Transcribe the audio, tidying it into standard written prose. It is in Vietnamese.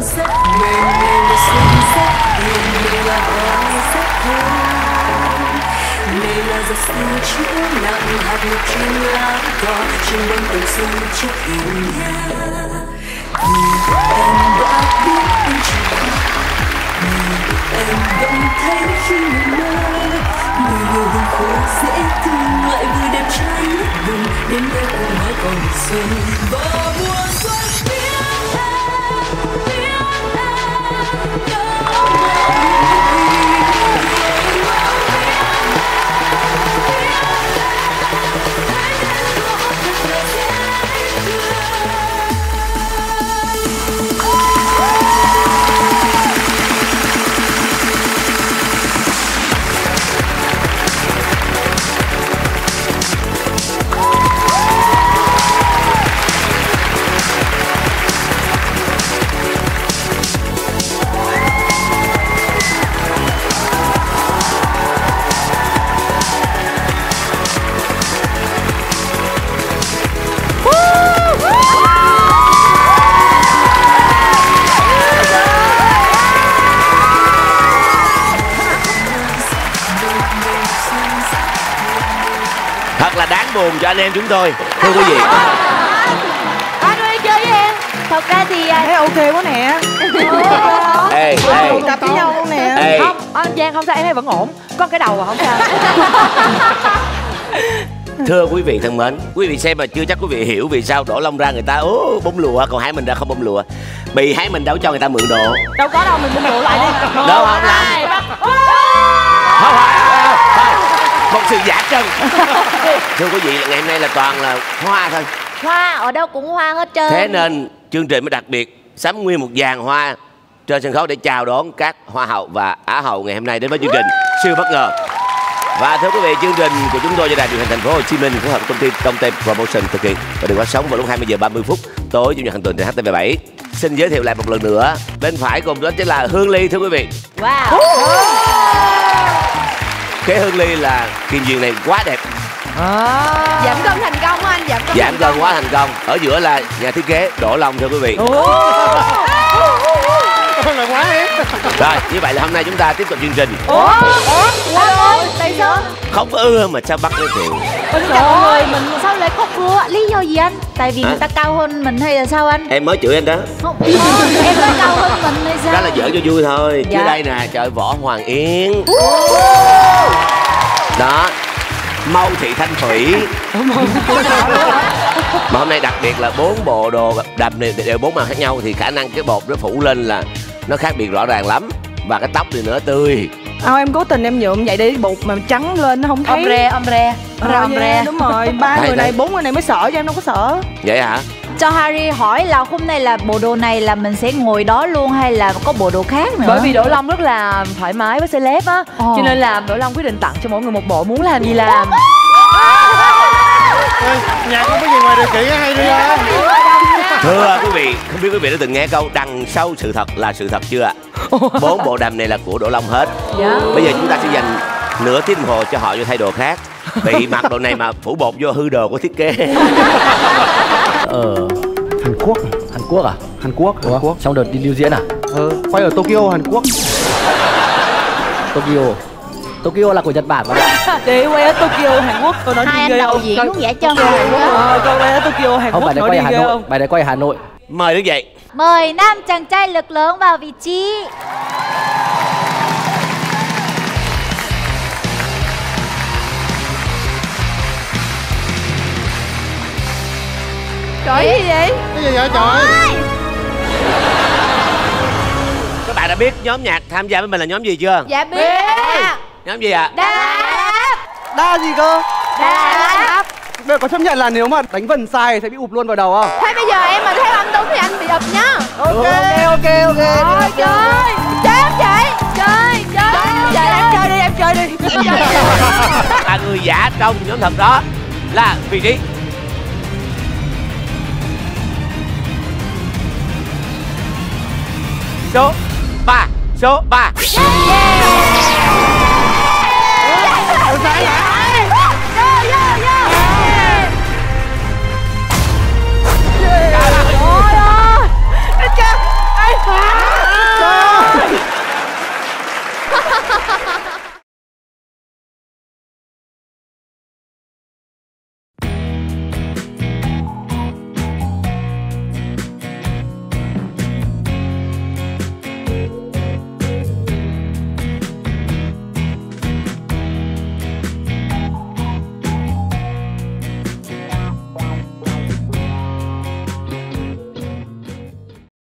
sắc, mềm mềm và xuân sắc, hiền hiền là hoa sắc hương. Này là giọt sương chứa nặng hạt ngọc trên lá cỏ, trên bóng tầng xuân trước hiên nhà. Em đã biết anh chỉ em vẫn thấy khi mình mơ, người yêu hương khô dễ thương lại vừa đẹp trai nhất vùng, đến đây cùng hai con xuân và mùa xuân biết buồn cho anh em chúng tôi. Thưa quý vị, anh ơi chơi với em. Thật ra thì thấy ok quá nè. Ê, cặp với nhau không nè. Không, anh Giang không sao, em thấy vẫn ổn. Có cái đầu mà không sao. thưa quý vị thân mến, quý vị xem mà chưa chắc quý vị hiểu vì sao Đỗ Long ra người ta bông lụa, còn Hải Mình ra không bông lụa. Bị Hải Mình đâu cho người ta mượn đồ. Đâu có đâu, mình bông lụa lại đi. Đâu không làm. Không, một sự giả trân. Thưa quý vị, ngày hôm nay là toàn là hoa thôi. Hoa ở đâu cũng hoa hết trơn. Thế nên chương trình mới đặc biệt sắm nguyên một dàn hoa trên sân khấu để chào đón các hoa hậu và á hậu ngày hôm nay đến với chương trình siêu bất ngờ. Và thưa quý vị, chương trình của chúng tôi do Đài Truyền hình Thành phố Hồ Chí Minh phối hợp công ty Đông Tây Promotion thực hiện và được phát sóng vào lúc 20h30 tối chủ nhật hàng tuần trên HTV7. Xin giới thiệu lại một lần nữa, bên phải cùng đó chính là Hương Ly thưa quý vị. Wow. Cái Hương Ly là kiên duyên này quá đẹp. Giảm cân thành công anh, giảm cân quá thành công. Ở giữa là nhà thiết kế Đỗ Long thưa quý vị. Là quá em. Rồi, như vậy là hôm nay chúng ta tiếp tục chương trình. Long ơi, tại sao? Không có ưa mà sao bắt giới thiệu. Trời ơi, mình sao lại có ưa? Lý do gì anh? Tại vì người ta cao hơn mình hay là sao anh? Em mới chửi anh đó. Không, em nói cao hơn mình hay sao? Đó là giỡn cho vui thôi. Dạ. Chứ đây nè, trời, Võ Hoàng Yến. Đó, Mâu Thị Thanh Thủy. Mà hôm nay đặc biệt là 4 bộ đồ đầm này đều 4 màu khác nhau, thì khả năng cái bột nó phủ lên là nó khác biệt rõ ràng lắm. Và cái tóc thì nữa tươi. Em cố tình em nhuộm vậy để bột mà trắng lên nó không thấy. Om re. Đúng rồi, 3 người này 4 người này mới sợ chứ em đâu có sợ. Vậy hả? Cho Harry hỏi là hôm nay là bộ đồ này là mình sẽ ngồi đó luôn hay là có bộ đồ khác nữa? Bởi vì Đỗ Long rất là thoải mái với celeb á, cho nên là Đỗ Long quyết định tặng cho mỗi người một bộ, muốn làm gì làm. Nhạc không có gì ngoài điều kiện hay đi ơi. Thưa quý vị, không biết quý vị đã từng nghe câu đằng sau sự thật là sự thật chưa ạ? 4 bộ đầm này là của Đỗ Long hết. Bây giờ chúng ta sẽ dành nửa tiếng đồng hồ cho họ vô thay đồ khác. Bị mặc đồ này mà phủ bột vô hư đồ của thiết kế. Hàn Quốc. Hàn Quốc à? Hàn Quốc. Trong đợt đi lưu diễn à? Quay ở Tokyo, Hàn Quốc. Tokyo là của Nhật Bản mà. Để quay ở Tokyo, Hàn Quốc. Tôi nói hai anh đầu diễn lúc giả chân Tôi quay ở Tokyo, Hàn Quốc. Bài này quay ở Hà Nội. Bài này quay ở Hà Nội. Mời đứng dậy. Mời nam chàng trai lực lớn vào vị trí. Trời gì vậy? Cái gì vậy trời? Các bạn đã biết nhóm nhạc tham gia với mình là nhóm gì chưa? Dạ biết. Nhóm gì ạ? Đa gì cơ? Đáp. Bây giờ có chấp nhận là nếu mà đánh vần sai sẽ bị ụp luôn vào đầu không? Thế bây giờ em mà theo anh đúng thì anh bị ụp nhá. Ok. Rồi chơi. Chơi vậy. Chơi. Em chơi đi. Là người giả trong nhóm thật đó là vị trí số 3.